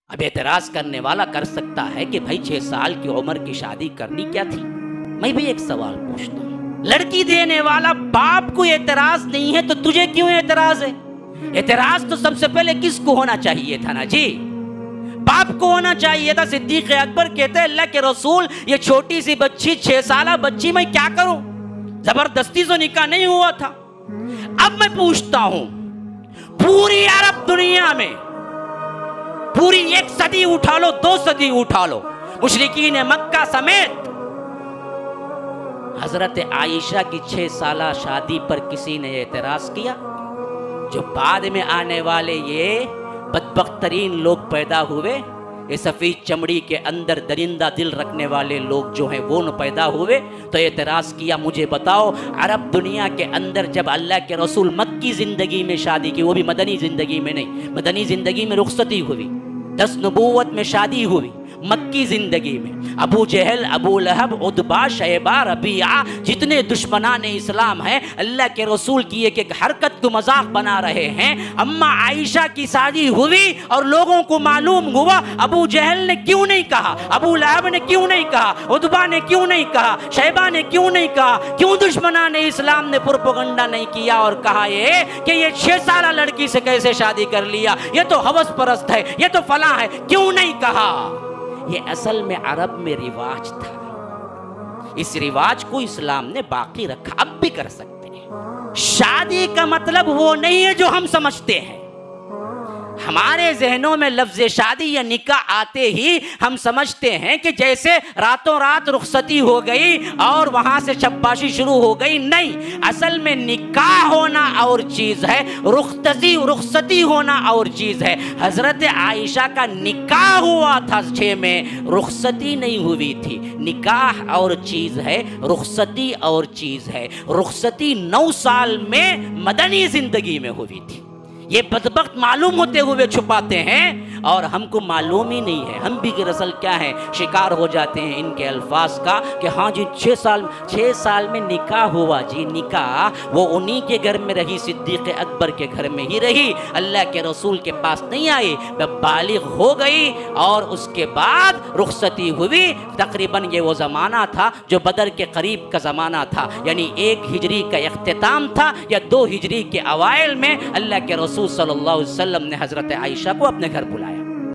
اب اعتراض کرنے والا کر سکتا ہے کہ بھائی 6 سال کی عمر کی شادی کرنی کیا تھی؟ میں بھی ایک سوال پوچھتا ہوں، لڑکی دینے والا باپ کو اعتراض نہیں ہے تو تجھے کیوں اعتراض ہے؟ اعتراض تو سب سے پہلے کس کو ہونا چاہیے تھا نا جی؟ باپ کو ہونا چاہیے تھا۔ صدیق اکبر کہتے ہیں اللہ کے رسول یہ چھوٹی سی بچی 6 سالہ بچی میں کیا کروں؟ زبردستی سے نکاح نہیں ہوا تھا۔ اب میں پوچھتا ہوں، پوری عرب دنیا میں پوری 1 صدی اٹھا لو، 2 صدی اٹھا لو، مشرکین مکہ سمیت حضرت عائشہ کی 6 سالہ شادی پر کسی نے اعتراض کیا؟ جو بعد میں آنے والے یہ بدبخت ترین لوگ پیدا ہوئے، یہ سفید چمڑی کے اندر درندہ دل رکھنے والے لوگ جو ہیں وہ پیدا ہوئے تو اعتراض کیا۔ مجھے بتاؤ، عرب دنیا کے اندر جب اللہ کے رسول مکی زندگی میں شادی کی، وہ بھی مدنی زندگی میں نہیں، مدنی زندگی میں رخصتی ہوئی، 10 نبوت میں شادی ہوئی، مکی زندگی میں ابو جہل، ابو لہب، عتبہ، شیبہ، ربیعہ، جتنے دشمنان اسلام ہیں اللہ کے رسول کی ایک ایک حرکت کو مذاق بنا رہے ہیں۔ اما عائشہ کی شادی ہوئی اور لوگوں کو معلوم ہوا ابو جہل نے کیوں نہیں کہا، ابو لہب نے کیوں نہیں کہا، عتبہ نے کیوں نہیں کہا، شیبہ نے کیوں نہیں کہا، کیوں دشمنان اسلام نے پروپیگنڈا نہیں کیا اور کہا یہ کہ یہ 6 سالہ لڑکی سے کیسے شادی کر لیا، یہ تو ہوس پرست ہے، یہ تو فلاں ہے، کیوں نہیں کہا؟ یہ اصل میں عرب میں رواج تھا، اس رواج کو اسلام نے باقی رکھا، اب بھی کر سکتے ہیں۔ شادی کا مطلب وہ نہیں ہے جو ہم سمجھتے ہیں۔ ہمارے ذہنوں میں لفظ شادی یا نکاح آتے ہی ہم سمجھتے ہیں کہ جیسے راتوں رات رخصتی ہو گئی اور وہاں سے شباشی شروع ہو گئی، نہیں، اصل میں نکاح ہونا اور چیز ہے، رخصتی ہونا اور چیز ہے۔ حضرت عائشہ کا نکاح ہوا تھا 6 میں، رخصتی نہیں ہوئی تھی۔ نکاح اور چیز ہے، رخصتی اور چیز ہے۔ رخصتی 9 سال میں مدنی زندگی میں ہوئی تھی۔ یہ بدبخت معلوم ہوتے ہوئے چھپاتے ہیں اور ہم کو معلوم ہی نہیں ہے۔ ہم بھی دراصل کیا ہے، شکار ہو جاتے ہیں ان کے الفاظ کا کہ ہاں جی 6 سال میں نکاح ہوا۔ جی نکاح وہ انہی کے گھر میں رہی، صدیق اکبر کے گھر میں ہی رہی، اللہ کے رسول کے پاس نہیں آئی، جب بالغ ہو گئی اور اس کے بعد رخصتی ہوئی۔ تقریباً یہ وہ زمانہ تھا جو بدر کے قریب کا زمانہ تھا، یعنی 1 ہجری کا اختتام تھا یا 2 ہجری کے اوائل میں اللہ کے رسول صلی اللہ علیہ وسلم نے حضرت عائشہ کو اپنے گھر بلایا۔